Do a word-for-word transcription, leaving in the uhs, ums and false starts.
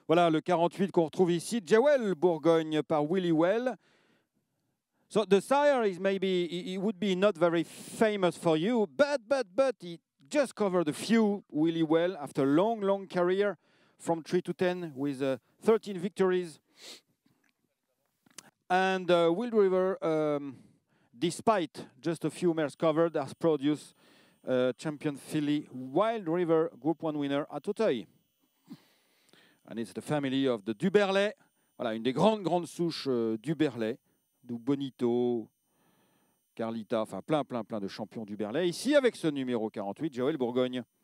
Voilà le quarante-huit qu'on retrouve ici, Jewel Bourgogne par Willie Well. So the sire is maybe, he would be not very famous for you, but, but, but, he just covered a few Willie Well after a long, long career from three to ten with uh, thirteen victories. And uh, Wild River, um, despite just a few mares covered, has produced uh, champion filly Wild River Group one winner at Auteuil. And it's the family of the Duberlet. Voilà, une des grandes, grandes souches euh, Duberlet, d'où Bonito, Carlita, enfin plein, plein, plein de champions Duberlet. Ici, avec ce numéro quarante-huit, Joël Bourgogne.